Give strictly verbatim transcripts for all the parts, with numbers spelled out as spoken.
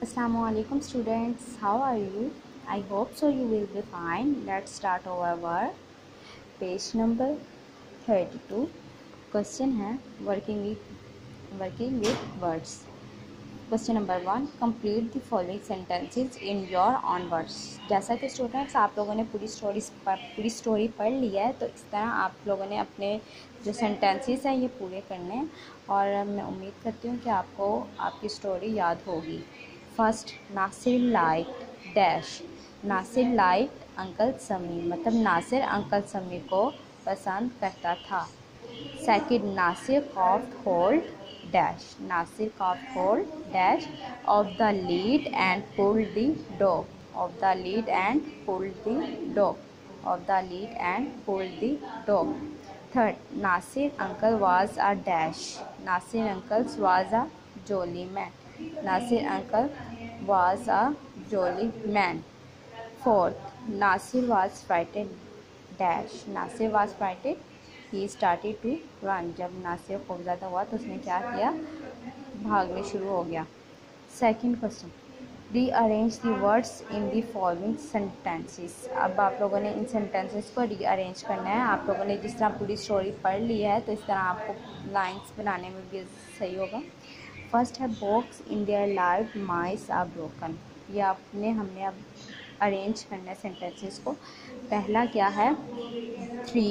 Assalamualaikum students, how are you? I hope so you will be fine. Let's start our work. Page number thirty-two. Question है working with working with words. Question number one, complete the following sentences in your own words. जैसा कि students आप लोगों ने पूरी story पूरी story पढ़ ली है, तो इस तरह आप लोगों ने अपने जो सेंटेंसेस हैं ये पूरे करने हैं और मैं उम्मीद करती हूँ कि आपको आपकी स्टोरी याद होगी। First, Nasir like dash. Nasir like uncle Sami, मतलब नासिर अंकल समी को पसंद करता था। Second, Nasir coughed hold dash. Nasir coughed hold dash of the lid and pulled the door. Of the lid and pulled the door. Of the lid and pulled the door. Third, Nasir uncle was a dash. Nasir uncle was a jolly man. Nasir uncle was a jolly man. Fourth, Nasir was frightened dash. Nasir was frightened. He started to run. जब नासिर खूब ज़्यादा हुआ तो उसने क्या किया, भागने शुरू हो गया। Second question, rearrange the words in the following sentences. अब आप लोगों ने इन सेंटेंसेस को रीअरेंज करना है। आप लोगों ने जिस तरह पूरी स्टोरी पढ़ ली है तो इस तरह आपको लाइंस बनाने में भी सही होगा। फर्स्ट है, box in their life mice are broken. ये आपने हमने अब अरेंज करना है सेंटेंसेस को। पहला क्या है, three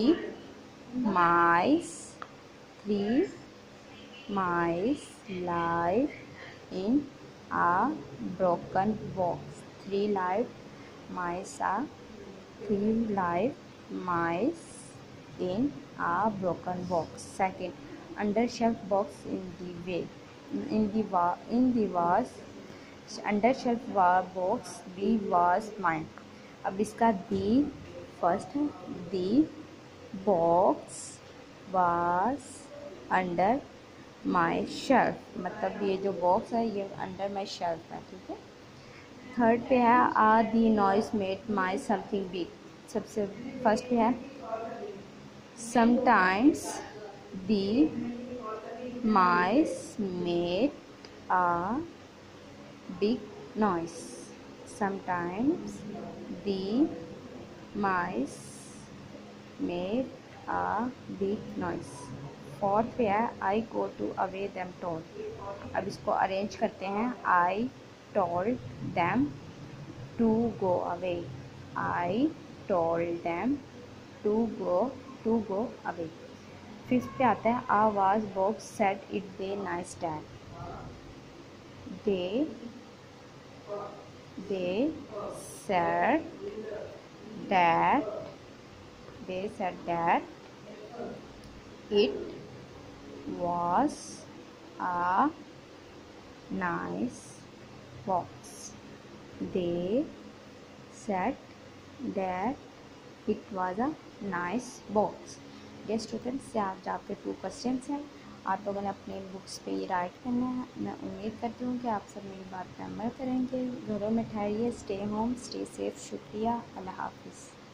mice three mice live in a broken box. Three live mice are three live mice in a broken box. Second, under shelf box in the way in the wa in the was under shelf box the was mine. अब इसका the first the box was under my shelf, मतलब ये जो box है ये under my shelf है, ठीक है। थर्ड पे है, a the noise made my something big. सबसे फर्स्ट पे है, sometimes the mice made a big noise. Sometimes the mice made a big noise. Fourth पे है, I go to away them told. अब इसको अरेंज करते हैं। I told them to go away. I told them to go to go away. Fifth पे आता है, a was box said it they nice dad. They they said that they said that it was a nice box. They said that it was a nice box. ये students से आप आपके two questions हैं, आप लोगों ने अपने books पे ये राइट करना है। मैं उम्मीद करती हूँ कि आप सब मेरी बात पर अमल करेंगे। घरों में ठहरिए, स्टे होम, स्टे सेफ। शुक्रिया, अल्लाह हाफिज़।